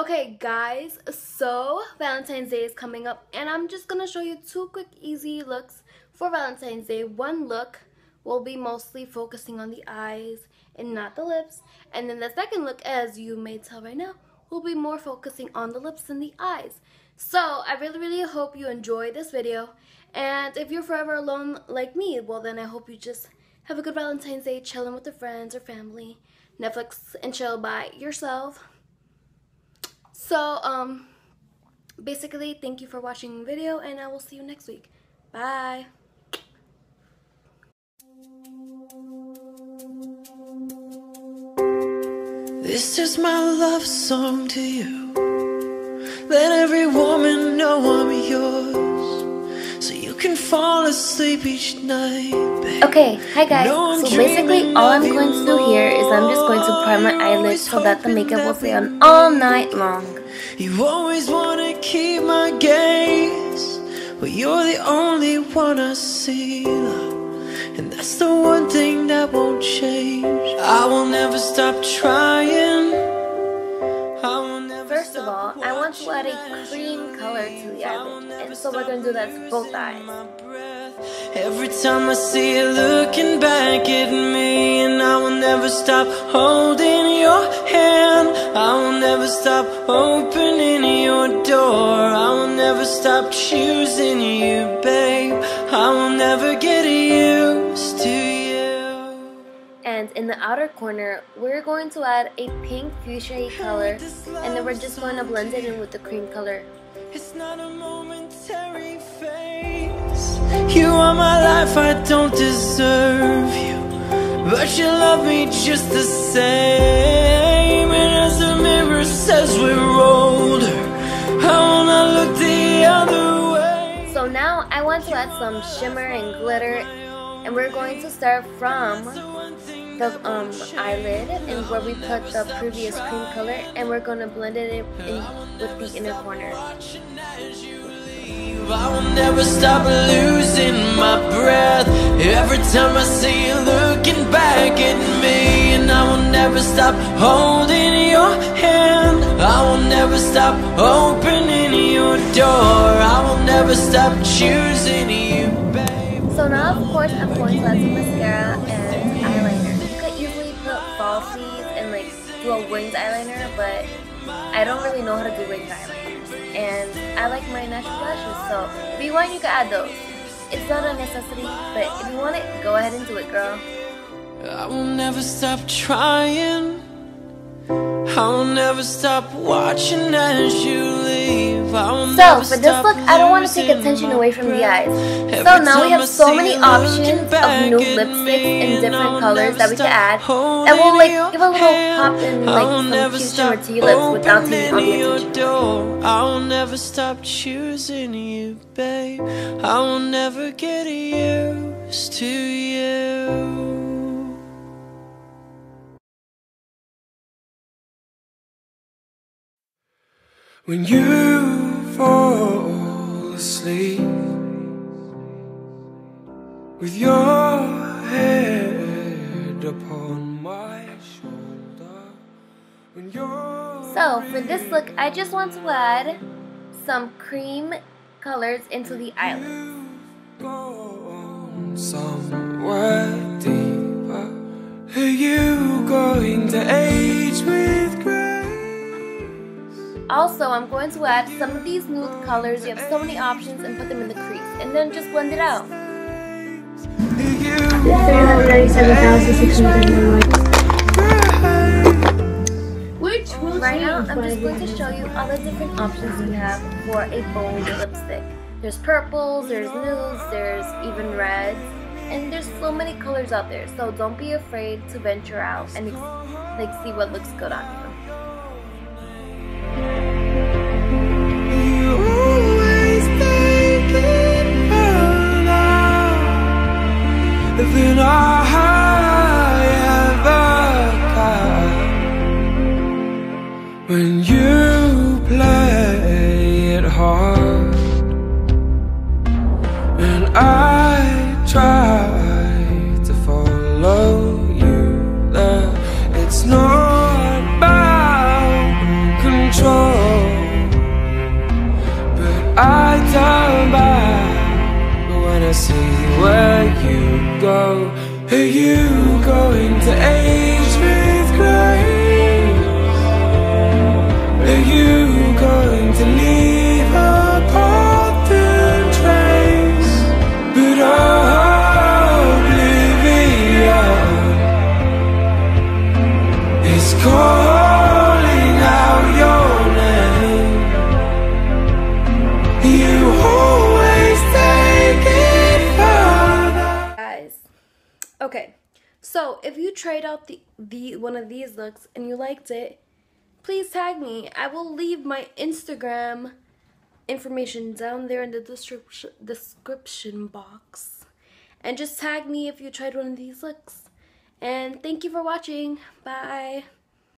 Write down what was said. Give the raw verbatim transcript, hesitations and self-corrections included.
Okay guys, so Valentine's Day is coming up and I'm just gonna show you two quick easy looks for Valentine's Day. One look will be mostly focusing on the eyes and not the lips, and then the second look, as you may tell right now, will be more focusing on the lips and the eyes. So I really really hope you enjoy this video, and if you're forever alone like me, well then I hope you just have a good Valentine's Day chilling with your friends or family, Netflix and chill by yourself. So, um, basically, thank you for watching the video, and I will see you next week. Bye. This is my love song to you. Let every woman know I'm yours, so you can fall asleep each night, babe. Okay, hi guys. No, so basically, all I'm going to do here is I'm just going to prime my eyelids so that the makeup will stay on all night long. You always want to keep my gaze, but you're the only one I see, love. And that's the one thing that won't change. I will never stop trying. I will never First of all, I want to add a cream color to the eyelid, and so we're going to do that to both eyes. Every time I see you looking back at me, and I will never stop holding your hand. I will never stop opening your door. I will never stop choosing you, babe. I will never get used to you. And in the outer corner, we're going to add a pink fuchsia color, and then we're just going to blend it in with the cream color. It's not a momentary phase. You are my life, I don't deserve you, but you love me just the same. And as the mirror says we're older, I wanna look the other way. So now I want to add some shimmer and glitter, and we're going to start from the um, eyelid and where we put the previous cream color, and we're going to blend it in, in with the inner corner. I will never stop losing my breath every time I see you looking back at me. And I will never stop holding your hand. I will never stop opening your door. I will never stop choosing you, babe. So now, of course, I'm going to add some mascara and eyeliner. You could easily put falsies and like do a winged eyeliner, but I don't really know how to do winged eyeliners, and I like my natural lashes, so if you want, you can add those. It's not a necessity, but if you want it, go ahead and do it, girl. I will never stop trying. I will never stop watching as you leave. I will so for this look, I don't want to take attention away from the eyes. So now we have so many options of new lipsticks in different colors that we can add that will like give a little pop and like some cute shimmer to your lips without taking all the attention. I will never stop choosing you, babe. I will never get used to you. When you fall asleep with your head upon my shoulder, when you're So for this look, I just want to add some cream colors into the eyelids. Somewhere deeper, are you going to age with grace? Also, I'm going to add some of these nude colors. You have so many options, and put them in the crease, and then just blend it out. three hundred ninety-seven thousand six hundred ninety-one. Right now, I'm just going to show you all the different options you have for a bold lipstick. There's purples, there's nudes, there's even reds, and there's so many colors out there. So don't be afraid to venture out and like see what looks good on you. Than I ever got when you play it hard, and I try to follow you there. It's not about control. come back. But when I see where you go, are you going to age with grace? Are you going to leave a path and trace? But oblivion is calling out your name. You always take it further. Guys, okay, so if you tried out the, the one of these looks and you liked it, please tag me. I will leave my Instagram information down there in the description description box, and just tag me if you tried one of these looks. And thank you for watching. Bye.